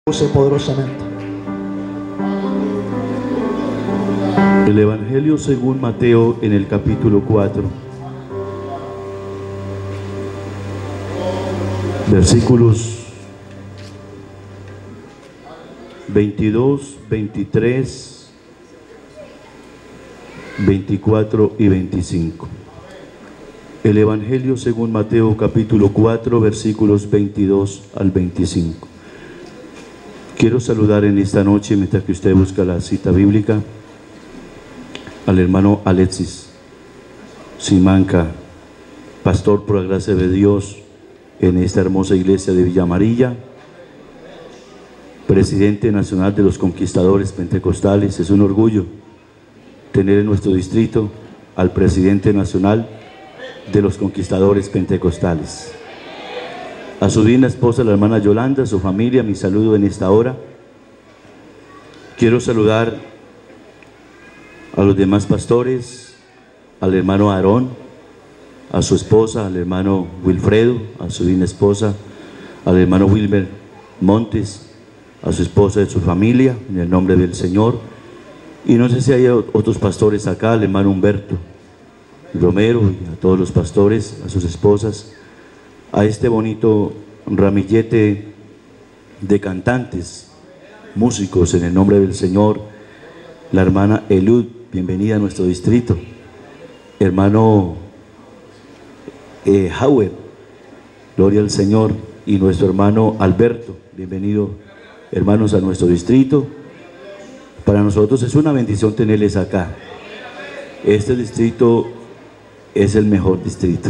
Use poderosamente. El Evangelio según Mateo en el capítulo 4, versículos 22, 23, 24 y 25. El Evangelio según Mateo capítulo 4, versículos 22 al 25. Quiero saludar en esta noche, mientras que usted busca la cita bíblica, al hermano Alexis Simanca, pastor por la gracia de Dios en esta hermosa iglesia de Villa Amarilla, presidente nacional de los conquistadores pentecostales. Es un orgullo tener en nuestro distrito al presidente nacional de los conquistadores pentecostales. A su divina esposa, la hermana Yolanda, a su familia, mi saludo en esta hora. Quiero saludar a los demás pastores, al hermano Aarón, a su esposa, al hermano Wilfredo, a su divina esposa, al hermano Wilmer Montes, a su esposa y a su familia, en el nombre del Señor. Y no sé si hay otros pastores acá, al hermano Humberto Romero, y a todos los pastores, a sus esposas, a este bonito ramillete de cantantes, músicos, en el nombre del Señor. La hermana Elud, bienvenida a nuestro distrito. Hermano Howard, gloria al Señor. Y nuestro hermano Alberto, bienvenido, hermanos, a nuestro distrito. Para nosotros es una bendición tenerles acá. Este distrito es el mejor distrito.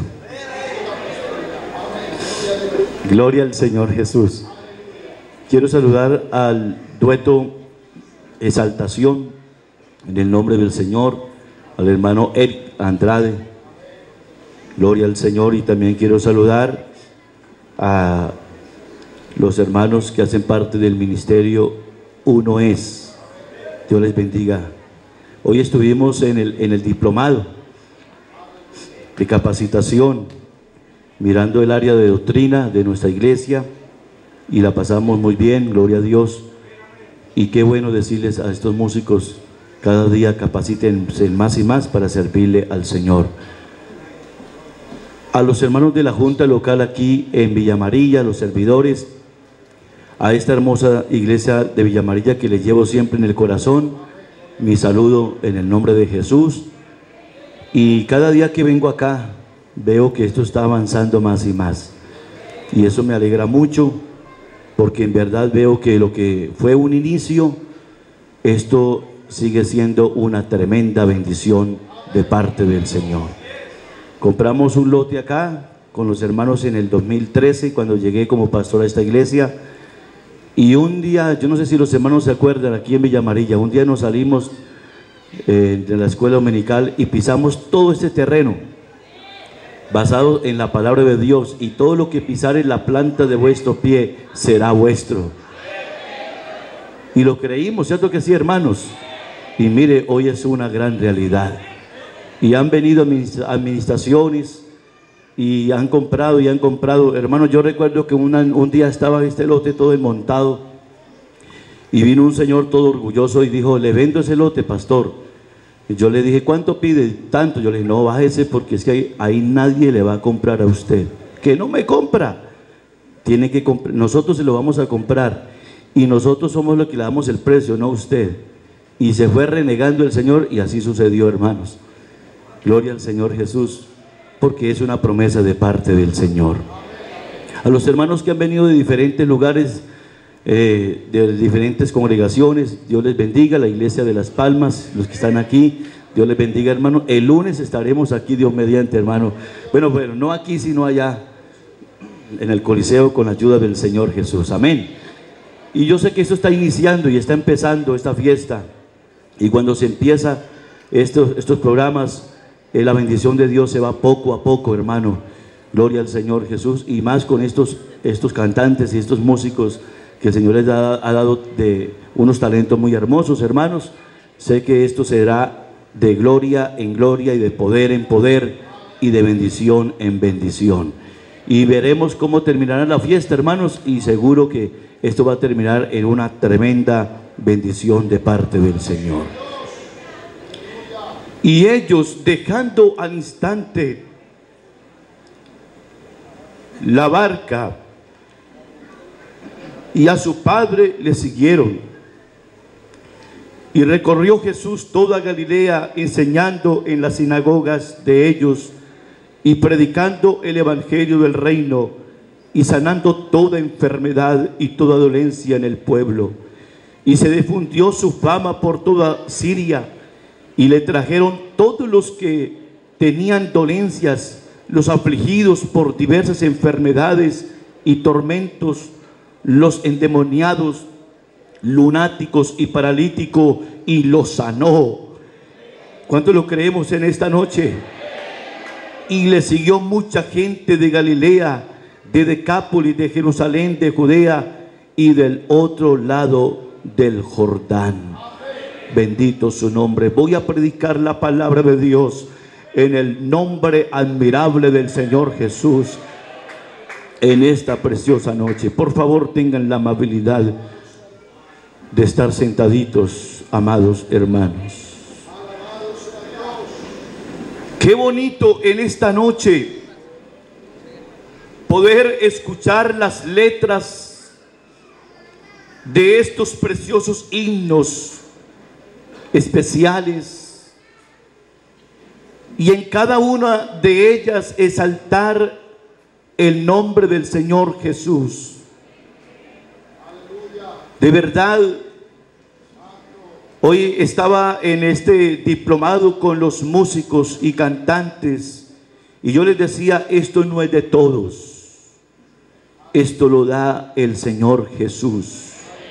Gloria al Señor Jesús. Quiero saludar al dueto Exaltación, en el nombre del Señor, al hermano Eric Andrade. Gloria al Señor. Y también quiero saludar a los hermanos que hacen parte del ministerio Uno Es. Dios les bendiga. Hoy estuvimos en el diplomado de capacitación, mirando el área de doctrina de nuestra iglesia, y la pasamos muy bien, gloria a Dios. Y qué bueno decirles a estos músicos: cada día capacítense más y más para servirle al Señor. A los hermanos de la Junta Local aquí en Villa Amarilla, los servidores, a esta hermosa iglesia de Villa Amarilla que les llevo siempre en el corazón, mi saludo en el nombre de Jesús. Y cada día que vengo acá veo que esto está avanzando más y más, y eso me alegra mucho, porque en verdad veo que lo que fue un inicio, esto sigue siendo una tremenda bendición de parte del Señor. Compramos un lote acá con los hermanos en el 2013, cuando llegué como pastor a esta iglesia, y un día, yo no sé si los hermanos se acuerdan, aquí en Villa Amarilla, un día nos salimos de la escuela dominical y pisamos todo este terreno basado en la palabra de Dios: y todo lo que pisare la planta de vuestro pie será vuestro. Y lo creímos, ¿cierto que sí, hermanos? Y mire, hoy es una gran realidad. Y han venido administraciones y han comprado, hermanos. Yo recuerdo que un día estaba este lote todo desmontado, y vino un señor todo orgulloso y dijo: le vendo ese lote, pastor. Y yo le dije: ¿cuánto pide? Tanto. Yo le dije: no, bájese, porque es que ahí nadie le va a comprar a usted. Que no me compra. Tiene que comprar. Nosotros se lo vamos a comprar, y nosotros somos los que le damos el precio, no usted. Y se fue renegando el Señor, y así sucedió, hermanos. Gloria al Señor Jesús, porque es una promesa de parte del Señor. A los hermanos que han venido de diferentes lugares, de diferentes congregaciones, Dios les bendiga. La iglesia de Las Palmas, los que están aquí, Dios les bendiga, hermano. El lunes estaremos aquí, Dios mediante, hermano. Bueno, no aquí, sino allá en el Coliseo, con la ayuda del Señor Jesús. Amén. Y yo sé que esto está iniciando y está empezando esta fiesta, y cuando se empieza estos programas, la bendición de Dios se va poco a poco, hermano. Gloria al Señor Jesús. Y más con estos cantantes y estos músicos que el Señor les ha dado de unos talentos muy hermosos, hermanos. Sé que esto será de gloria en gloria, y de poder en poder, y de bendición en bendición. Y veremos cómo terminará la fiesta, hermanos, y seguro que esto va a terminar en una tremenda bendición de parte del Señor. Y ellos, dejando al instante la barca y a su padre, le siguieron. Y recorrió Jesús toda Galilea, enseñando en las sinagogas de ellos y predicando el evangelio del reino y sanando toda enfermedad y toda dolencia en el pueblo. Y se difundió su fama por toda Siria, y le trajeron todos los que tenían dolencias, los afligidos por diversas enfermedades y tormentos, los endemoniados, lunáticos y paralíticos, y los sanó. ¿Cuánto lo creemos en esta noche? Y le siguió mucha gente de Galilea, de Decápolis, de Jerusalén, de Judea y del otro lado del Jordán. Bendito su nombre. Voy a predicar la palabra de Dios en el nombre admirable del Señor Jesús en esta preciosa noche. Por favor, tengan la amabilidad de estar sentaditos, amados hermanos. Qué bonito en esta noche poder escuchar las letras de estos preciosos himnos especiales, y en cada una de ellas exaltar el nombre del Señor Jesús. De verdad, hoy estaba en este diplomado con los músicos y cantantes, y yo les decía, esto no es de todos, esto lo da el Señor Jesús.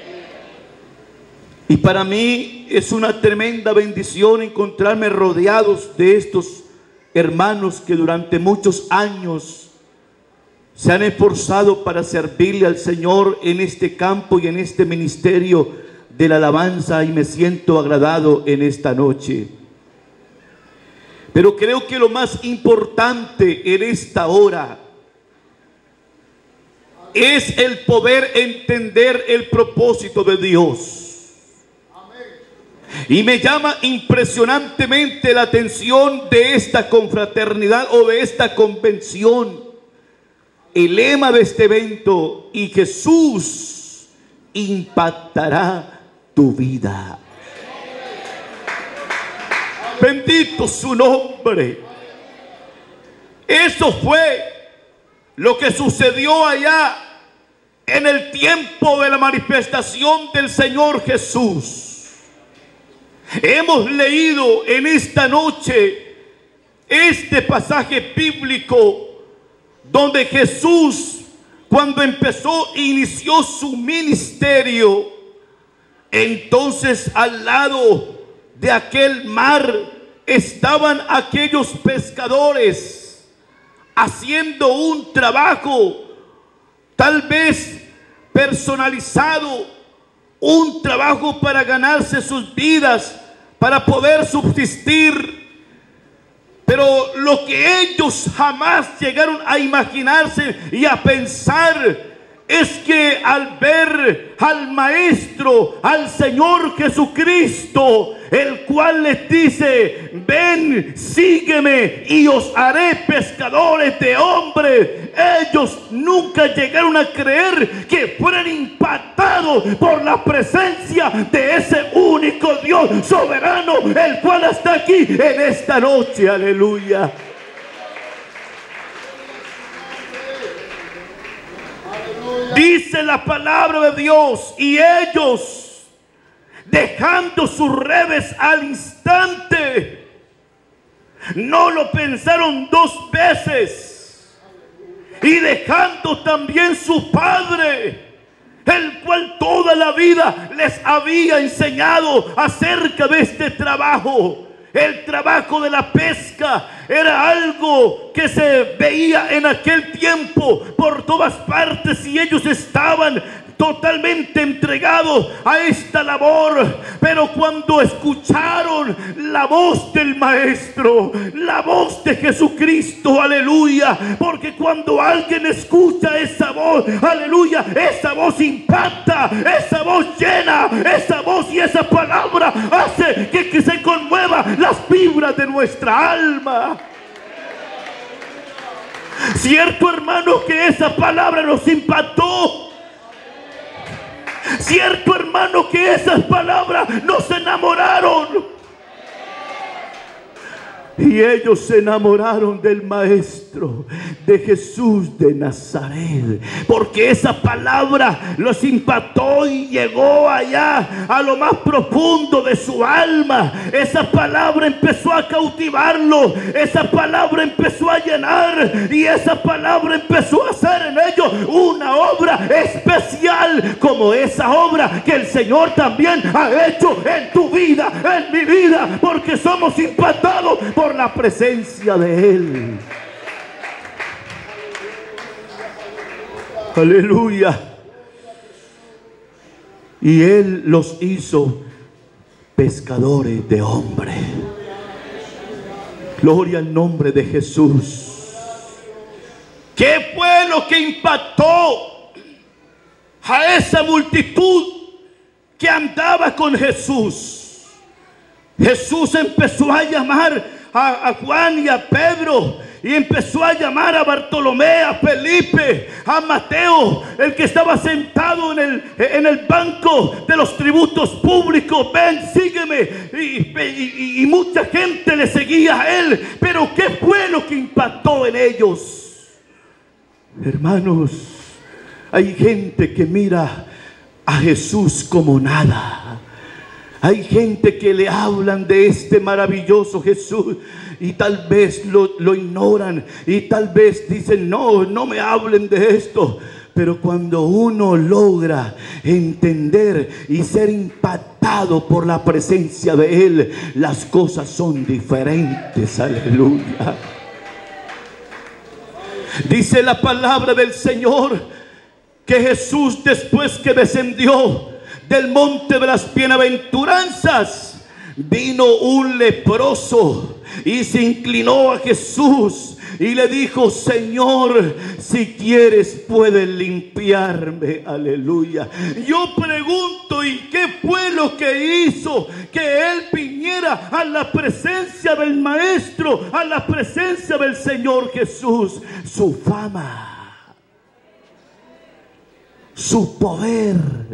Y para mí es una tremenda bendición encontrarme rodeados de estos hermanos que durante muchos años se han esforzado para servirle al Señor en este campo y en este ministerio de la alabanza, y me siento agradado en esta noche. Pero creo que lo más importante en esta hora es el poder entender el propósito de Dios. Y me llama impresionantemente la atención de esta confraternidad o de esta convención. El lema de este evento: y Jesús impactará tu vida. Bendito su nombre. Eso fue lo que sucedió allá en el tiempo de la manifestación del Señor Jesús. Hemos leído en esta noche este pasaje bíblico donde Jesús, cuando inició su ministerio, entonces al lado de aquel mar estaban aquellos pescadores haciendo un trabajo tal vez personalizado, un trabajo para ganarse sus vidas, para poder subsistir. Pero lo que ellos jamás llegaron a imaginarse y a pensar es que al ver al Maestro, al Señor Jesucristo, el cual les dice: ven, sígueme y os haré pescadores de hombres, ellos nunca llegaron a creer que fueran impactados por la presencia de ese único Dios soberano, el cual está aquí en esta noche. Aleluya. Dice la palabra de Dios: y ellos, dejando sus redes al instante, no lo pensaron dos veces, y dejando también su padre, el cual toda la vida les había enseñado acerca de este trabajo. El trabajo de la pesca era algo que se veía en aquel tiempo por todas partes, y ellos estaban totalmente entregados a esta labor. Pero cuando escucharon la voz del Maestro, la voz de Jesucristo, aleluya, porque cuando alguien escucha esa voz, aleluya, esa voz impacta, esa voz llena, esa voz y esa palabra hace que se conmueva las fibras de nuestra alma. Cierto, hermano, que esa palabra nos impactó. Cierto, hermano, que esas palabras nos enamoraron. Y ellos se enamoraron del Maestro, de Jesús de Nazaret, porque esa palabra los impactó y llegó allá a lo más profundo de su alma. Esa palabra empezó a cautivarlo, esa palabra empezó a llenar, y esa palabra empezó a hacer en ellos una obra especial, como esa obra que el Señor también ha hecho en tu vida, en mi vida, porque somos impactados por la presencia de Él. Aleluya. Y Él los hizo pescadores de hombres. Gloria al nombre de Jesús. ¿Qué fue lo que impactó a esa multitud que andaba con Jesús? Jesús empezó a llamar a Juan y a Pedro, y empezó a llamar a Bartolomé, a Felipe, a Mateo, el que estaba sentado en el banco de los tributos públicos. Ven, sígueme. Y mucha gente le seguía a él. Pero ¿qué fue lo que impactó en ellos? Hermanos, hay gente que mira a Jesús como nada. Hay gente que le hablan de este maravilloso Jesús y tal vez lo ignoran, y tal vez dicen: no, no me hablen de esto. Pero cuando uno logra entender y ser impactado por la presencia de Él, las cosas son diferentes. Aleluya. Dice la palabra del Señor que Jesús, después que descendió del monte de las bienaventuranzas, vino un leproso y se inclinó a Jesús y le dijo: Señor, si quieres puedes limpiarme. Aleluya. Yo pregunto, ¿y qué fue lo que hizo que él viniera a la presencia del Maestro, a la presencia del Señor Jesús? Su fama, su poder.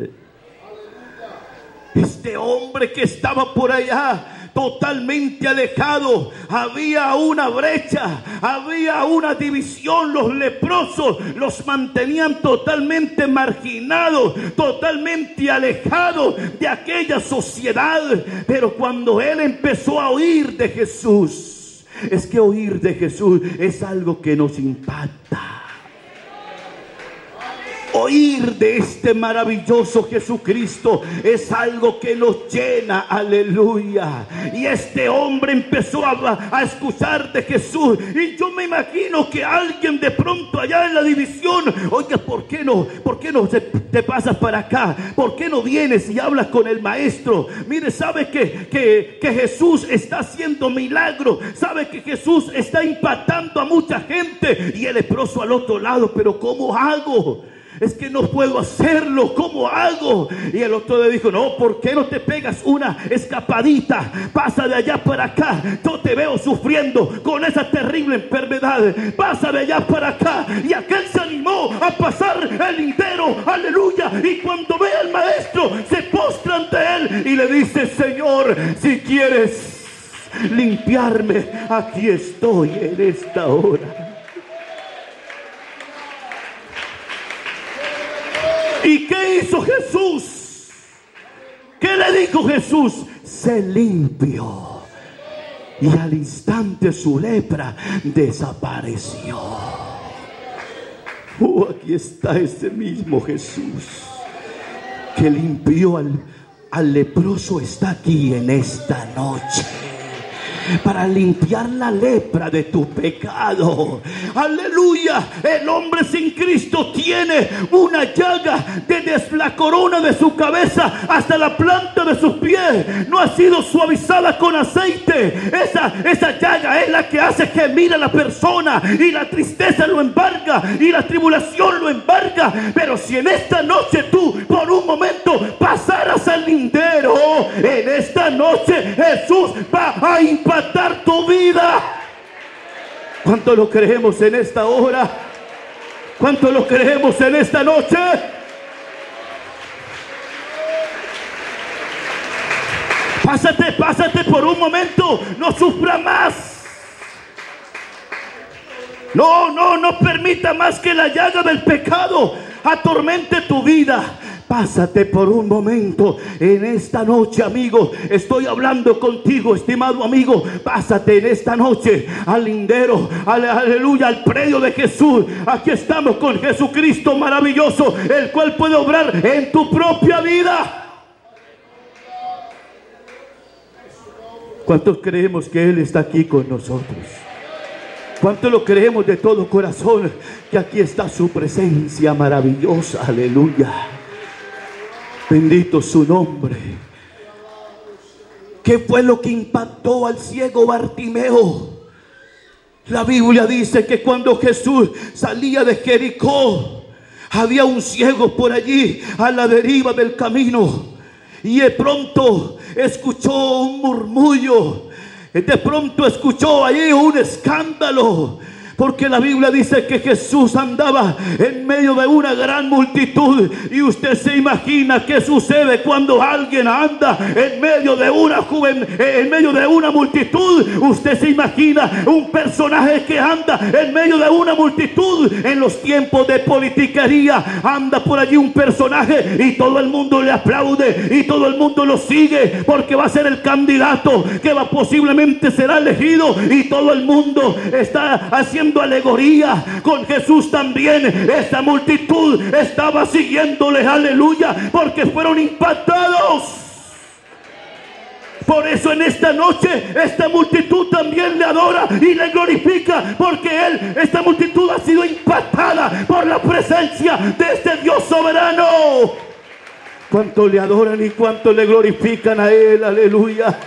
Este hombre que estaba por allá, totalmente alejado, había una brecha, había una división. Los leprosos los mantenían totalmente marginados, totalmente alejados de aquella sociedad. Pero cuando él empezó a oír de Jesús, es que oír de Jesús es algo que nos impacta. Oír de este maravilloso Jesucristo es algo que nos llena. Aleluya. Y este hombre empezó a escuchar de Jesús. Y yo me imagino que alguien de pronto allá en la división: oiga, ¿por qué no te pasas para acá? ¿Por qué no vienes y hablas con el Maestro? Mire, sabe que Jesús está haciendo milagros. Sabe que Jesús está impactando a mucha gente. Y el leproso al otro lado: pero ¿cómo hago? Es que no puedo hacerlo, ¿cómo hago? Y el otro le dijo: no, ¿por qué no te pegas una escapadita? Pasa de allá para acá. Yo te veo sufriendo con esa terrible enfermedad. Pasa de allá para acá. Y aquel se animó a pasar el lindero. Aleluya. Y cuando ve al Maestro, se postra ante él y le dice: Señor, si quieres limpiarme, aquí estoy en esta hora. ¿Y qué hizo Jesús? ¿Qué le dijo Jesús? Se limpió. Y al instante su lepra desapareció. Aquí está ese mismo Jesús que limpió al leproso. Está aquí en esta noche. para limpiar la lepra de tu pecado. Aleluya. El hombre sin Cristo tiene una llaga desde la corona de su cabeza hasta la planta de sus pies. No ha sido suavizada con aceite. Esa llaga es la que hace gemir a la persona, y la tristeza lo embarga y la tribulación lo embarga. Pero si en esta noche tú por un momento pasaras al lindero, en esta noche Jesús va a impactar tu vida. ¿Cuánto lo creemos en esta hora? ¿Cuánto lo creemos en esta noche? Pásate por un momento. No sufra más. No permita más que la llaga del pecado atormente tu vida. Pásate por un momento en esta noche, amigo. Estoy hablando contigo, estimado amigo. Pásate en esta noche al lindero, aleluya, al predio de Jesús. Aquí estamos con Jesucristo maravilloso, el cual puede obrar en tu propia vida. ¿Cuántos creemos que Él está aquí con nosotros? ¿Cuánto lo creemos de todo corazón? Que aquí está su presencia maravillosa. Aleluya. Bendito su nombre. ¿Qué fue lo que impactó al ciego Bartimeo? La Biblia dice que cuando Jesús salía de Jericó, había un ciego por allí a la deriva del camino, y de pronto escuchó un murmullo. De pronto escuchó allí un escándalo, porque la Biblia dice que Jesús andaba en medio de una gran multitud. Y usted se imagina qué sucede cuando alguien anda en medio de una multitud. Usted se imagina un personaje que anda en medio de una multitud. En los tiempos de politiquería anda por allí un personaje y todo el mundo le aplaude y todo el mundo lo sigue, porque va a ser el candidato que posiblemente será elegido, y todo el mundo está haciendo alegoría. Con Jesús también esta multitud estaba siguiéndole, aleluya, porque fueron impactados. Por eso en esta noche esta multitud también le adora y le glorifica, porque esta multitud ha sido impactada por la presencia de este Dios soberano. Cuánto le adoran y cuánto le glorifican a Él, aleluya.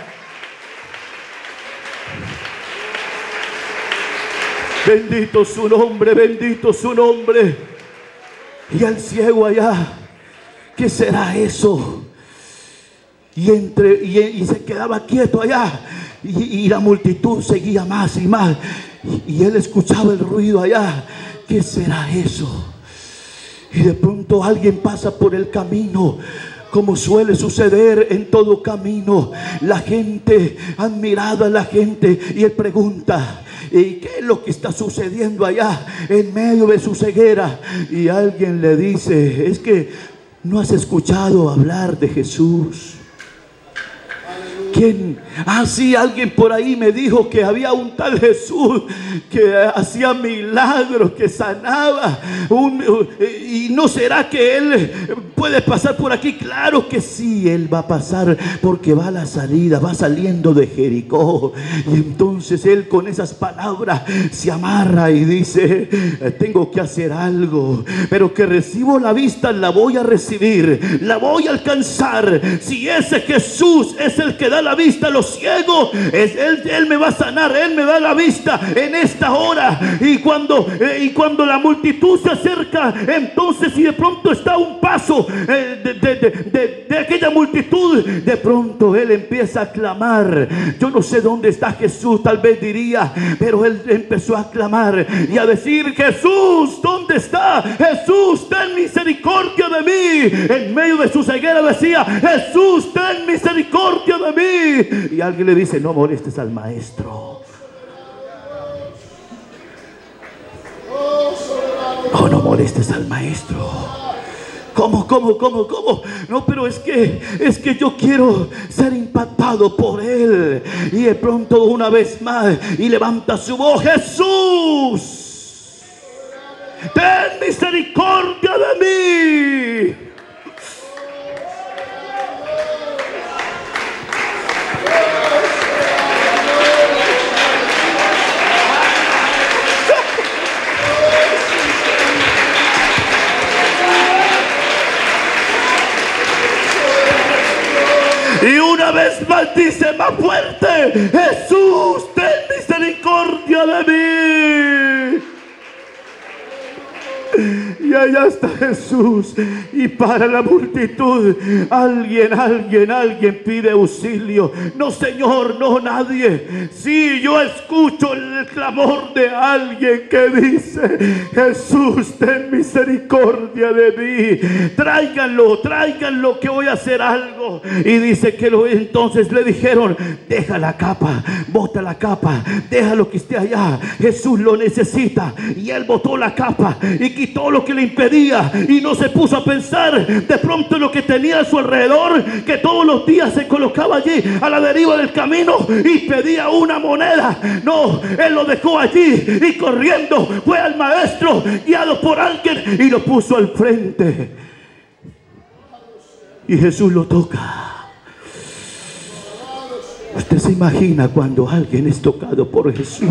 Bendito su nombre, bendito su nombre. Y al ciego allá, ¿qué será eso? Y se quedaba quieto allá, y la multitud seguía más y más, y él escuchaba el ruido allá. ¿Qué será eso? Y de pronto alguien pasa por el camino, como suele suceder en todo camino. La gente, admirada la gente, y él pregunta: ¿y qué es lo que está sucediendo allá en medio de su ceguera? Y alguien le dice: es que no has escuchado hablar de Jesús. ¿Quién? Ah, sí, alguien por ahí me dijo que había un tal Jesús que hacía milagros, que sanaba. ¿Y no será que Él puede pasar por aquí? Claro que sí, Él va a pasar, porque va a la salida, va saliendo de Jericó. Y entonces Él, con esas palabras, se amarra y dice: tengo que hacer algo, pero que recibo la vista, la voy a recibir, la voy a alcanzar. Si ese Jesús es el que da la vista a los ciegos, Él me va a sanar, Él me da la vista en esta hora. Y cuando la multitud se acerca, entonces, y de pronto está a un paso de aquella multitud, de pronto Él empieza a clamar. Yo no sé dónde está Jesús, tal vez diría, pero Él empezó a clamar y a decir: Jesús, ¿dónde está? Jesús, ten misericordia de mí. En medio de su ceguera decía: Jesús, ten misericordia de mí. Y alguien le dice: no molestes al maestro. No molestes al maestro. ¿Cómo? No, pero es que yo quiero ser impactado por Él. Y de pronto, una vez más, y levanta su voz: Jesús, ten misericordia de mí. Y una vez más dice más fuerte: Jesús, ten misericordia de mí. Y allá está Jesús, y para la multitud alguien pide auxilio. No, Señor, no, nadie. Sí, yo escucho el clamor de alguien que dice: Jesús, ten misericordia de mí. Tráiganlo, que voy a hacer algo. Y dice que entonces le dijeron: deja la capa, bota la capa, déjalo que esté allá, Jesús lo necesita. Y él botó la capa y quitó lo que le impedía, y no se puso a pensar de pronto en lo que tenía a su alrededor, que todos los días se colocaba allí a la deriva del camino y pedía una moneda. No, él lo dejó allí y corriendo fue al maestro, guiado por alguien, y lo puso al frente. Y Jesús lo toca. Usted se imagina cuando alguien es tocado por Jesús.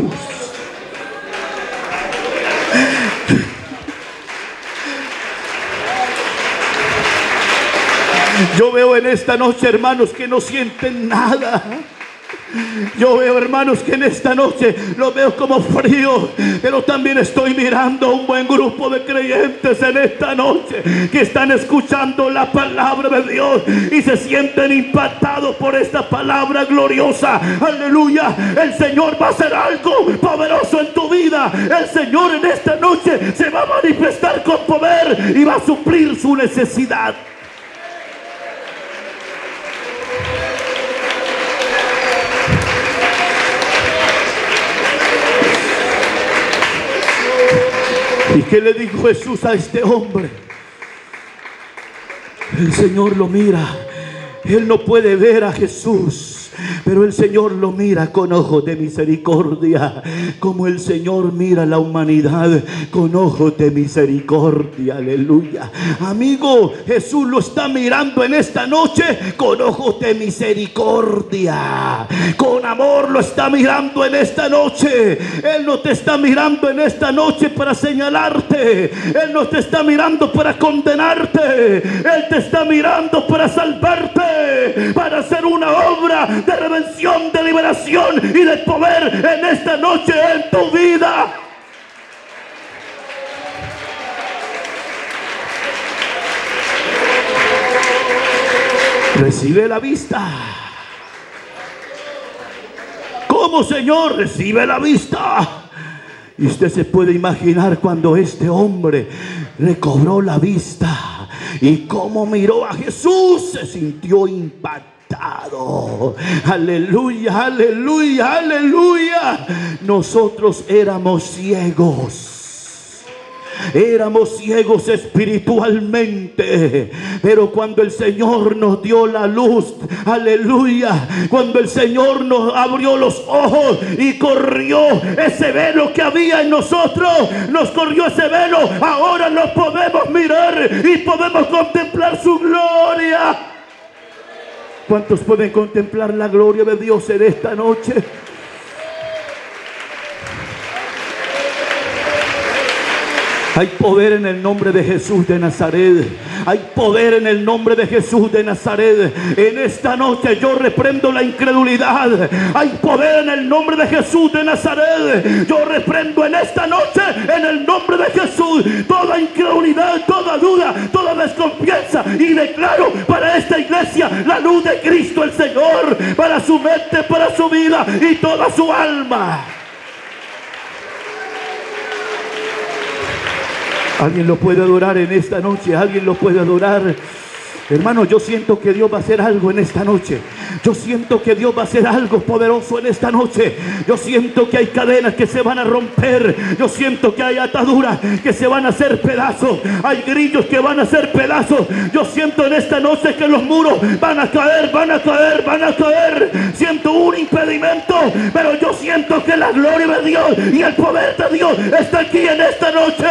Yo veo en esta noche hermanos que no sienten nada. Yo veo hermanos que en esta noche los veo como frío, pero también estoy mirando a un buen grupo de creyentes en esta noche que están escuchando la palabra de Dios y se sienten impactados por esta palabra gloriosa. Aleluya. El Señor va a hacer algo poderoso en tu vida. El Señor en esta noche se va a manifestar con poder y va a suplir su necesidad. ¿Y qué le dijo Jesús a este hombre? El Señor lo mira. Él no puede ver a Jesús, pero el Señor lo mira con ojos de misericordia, como el Señor mira a la humanidad con ojos de misericordia. Aleluya. Amigo, Jesús lo está mirando en esta noche con ojos de misericordia, con amor lo está mirando en esta noche. Él no te está mirando en esta noche para señalarte, Él no te está mirando para condenarte, Él te está mirando para salvarte, para hacer una obra de redención, de liberación y de poder en esta noche en tu vida. Recibe la vista. ¿Cómo, Señor? Recibe la vista. Y usted se puede imaginar cuando este hombre recobró la vista y cómo miró a Jesús, se sintió impactado. Aleluya, aleluya, aleluya. Nosotros éramos ciegos. Éramos ciegos espiritualmente, pero cuando el Señor nos dio la luz, aleluya, cuando el Señor nos abrió los ojos y corrió ese velo que había en nosotros, nos corrió ese velo, ahora nos podemos mirar y podemos contemplar su gloria. ¿Cuántos pueden contemplar la gloria de Dios en esta noche? Hay poder en el nombre de Jesús de Nazaret. Hay poder en el nombre de Jesús de Nazaret. En esta noche yo reprendo la incredulidad. Hay poder en el nombre de Jesús de Nazaret. Yo reprendo en esta noche, en el nombre de Jesús, toda incredulidad, toda duda, toda desconfianza. Y declaro para esta iglesia la luz de Cristo el Señor, para su mente, para su vida y toda su alma. Alguien lo puede adorar en esta noche. Alguien lo puede adorar. Hermano, yo siento que Dios va a hacer algo en esta noche. Yo siento que Dios va a hacer algo poderoso en esta noche. Yo siento que hay cadenas que se van a romper. Yo siento que hay ataduras que se van a hacer pedazos. Hay grillos que van a hacer pedazos. Yo siento en esta noche que los muros van a caer, van a caer, van a caer. Siento un impedimento, pero yo siento que la gloria de Dios y el poder de Dios está aquí en esta noche.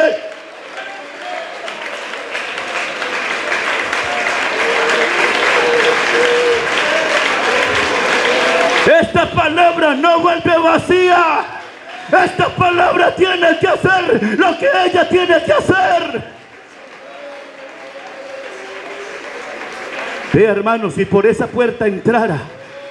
Esta palabra no vuelve vacía. Esta palabra tiene que hacer lo que ella tiene que hacer. Vea, hermanos, si por esa puerta entrara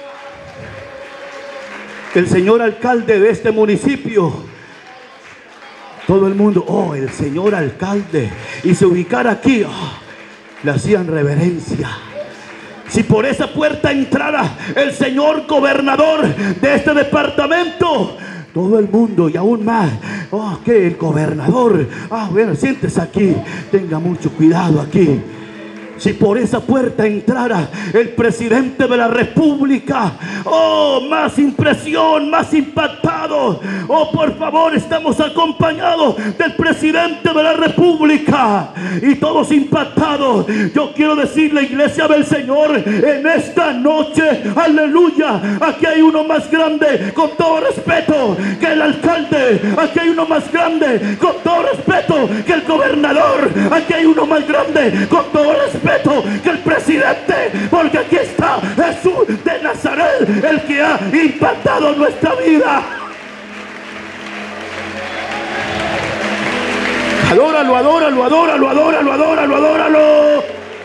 el señor alcalde de este municipio, todo el mundo, oh, el señor alcalde, y se ubicara aquí, oh, le hacían reverencia. Si por esa puerta entrara el señor gobernador de este departamento, todo el mundo, y aún más, oh, que el gobernador, bueno, siéntese aquí, tenga mucho cuidado aquí. Si por esa puerta entrara el presidente de la república, oh, más impresión, más impactado. Oh, por favor, estamos acompañados del presidente de la república y todos impactados. Yo quiero decirle, iglesia del Señor, en esta noche, aleluya, aquí hay uno más grande, con todo respeto, que el alcalde. Aquí hay uno más grande, con todo respeto, que el gobernador. Aquí hay uno más grande, con todo respeto, que el presidente, porque aquí está Jesús de Nazaret, el que ha impactado nuestra vida. Adóralo, adóralo, adóralo, adóralo, adóralo, adóralo.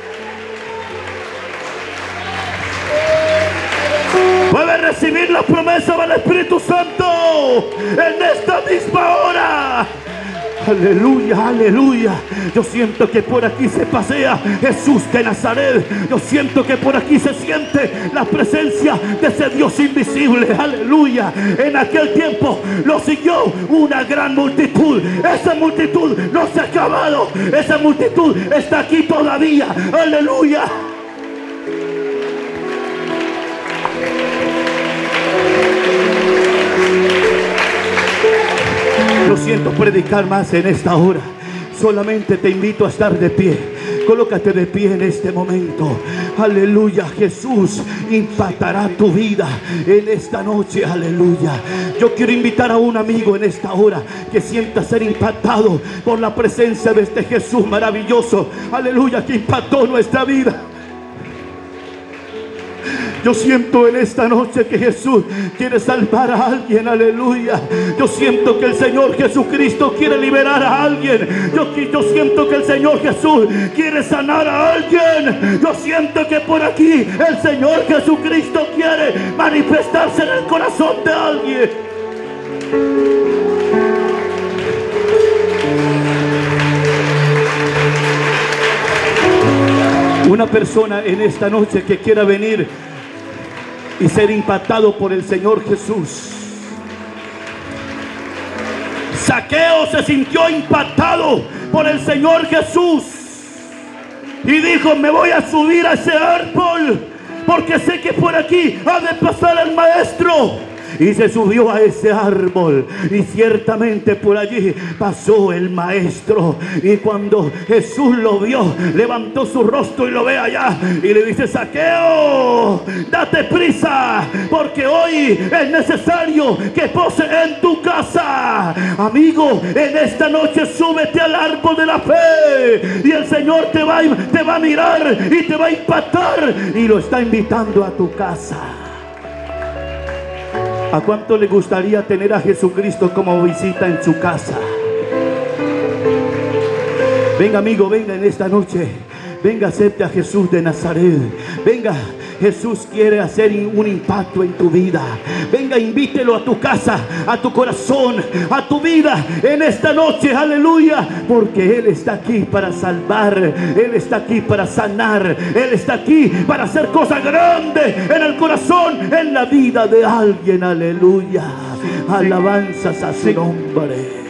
Puede recibir la promesa del Espíritu Santo en esta misma hora. Aleluya, aleluya. Yo siento que por aquí se pasea Jesús de Nazaret. Yo siento que por aquí se siente la presencia de ese Dios invisible. Aleluya. En aquel tiempo lo siguió una gran multitud. Esa multitud no se ha acabado. Esa multitud está aquí todavía. Aleluya. No siento predicar más en esta hora. Solamente te invito a estar de pie. Colócate de pie en este momento. Aleluya. Jesús impactará tu vida en esta noche. Aleluya. Yo quiero invitar a un amigo en esta hora que sienta ser impactado por la presencia de este Jesús maravilloso. Aleluya, que impactó nuestra vida. Yo siento en esta noche que Jesús quiere salvar a alguien, aleluya. Yo siento que el Señor Jesucristo quiere liberar a alguien. Yo siento que el Señor Jesús quiere sanar a alguien. Yo siento que por aquí el Señor Jesucristo quiere manifestarse en el corazón de alguien. Una persona en esta noche que quiera venir y ser impactado por el Señor Jesús. Zaqueo se sintió impactado por el Señor Jesús y dijo: me voy a subir a ese árbol porque sé que por aquí ha de pasar el maestro. Y se subió a ese árbol y ciertamente por allí pasó el maestro. Y cuando Jesús lo vio, levantó su rostro y lo ve allá y le dice: Zaqueo, date prisa, porque hoy es necesario que pose en tu casa. Amigo, en esta noche súbete al árbol de la fe y el Señor te va a mirar y te va a impactar y lo está invitando a tu casa. ¿A cuánto le gustaría tener a Jesucristo como visita en su casa? Venga, amigo, venga en esta noche. Venga, acepte a Jesús de Nazaret. Venga, Jesús quiere hacer un impacto en tu vida. Venga, invítelo a tu casa, a tu corazón, a tu vida en esta noche, aleluya. Porque Él está aquí para salvar, Él está aquí para sanar, Él está aquí para hacer cosas grandes en el corazón, en la vida de alguien, aleluya. Alabanzas a su nombre.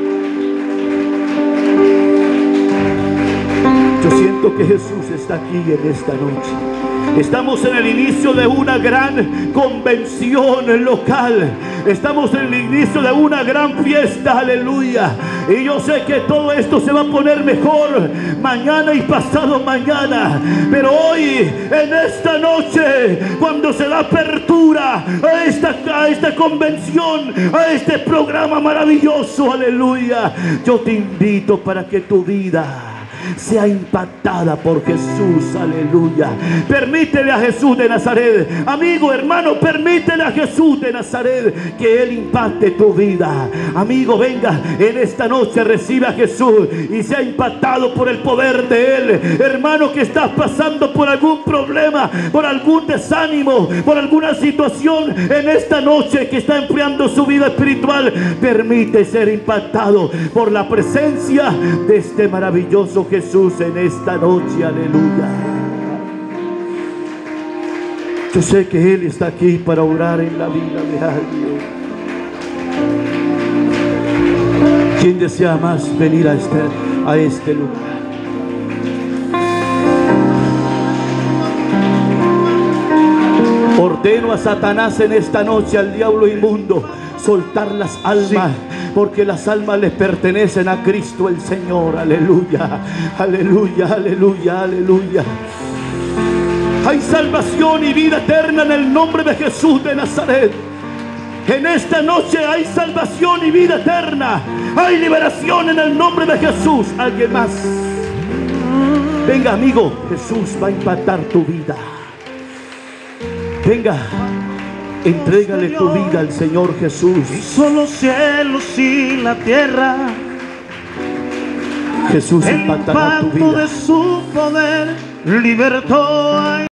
Yo siento que Jesús está aquí en esta noche. Estamos en el inicio de una gran convención local. Estamos en el inicio de una gran fiesta, aleluya. Y yo sé que todo esto se va a poner mejor mañana y pasado mañana. Pero hoy, en esta noche, cuando se da apertura a esta convención, a este programa maravilloso, aleluya, yo te invito para que tu vida sea impactada por Jesús. Aleluya. Permítele a Jesús de Nazaret, amigo, hermano, permítele a Jesús de Nazaret que Él impacte tu vida. Amigo, venga en esta noche, reciba a Jesús y sea impactado por el poder de Él. Hermano, que estás pasando por algún problema, por algún desánimo, por alguna situación en esta noche que está enfriando su vida espiritual, permite ser impactado por la presencia de este maravilloso Jesús en esta noche. Aleluya. Yo sé que Él está aquí para orar en la vida de alguien. ¿Quién desea más venir a este lugar? Ordeno a Satanás en esta noche, al diablo inmundo, soltar las almas, porque las almas les pertenecen a Cristo el Señor. Aleluya, aleluya, aleluya, aleluya. Hay salvación y vida eterna en el nombre de Jesús de Nazaret. En esta noche hay salvación y vida eterna. Hay liberación en el nombre de Jesús. ¿Alguien más? Venga, amigo, Jesús va a impactar tu vida. Venga, entrégale tu vida al Señor Jesús. Hizo los cielos y la tierra. Jesús impactará tu vida. El impacto de su poder libertó a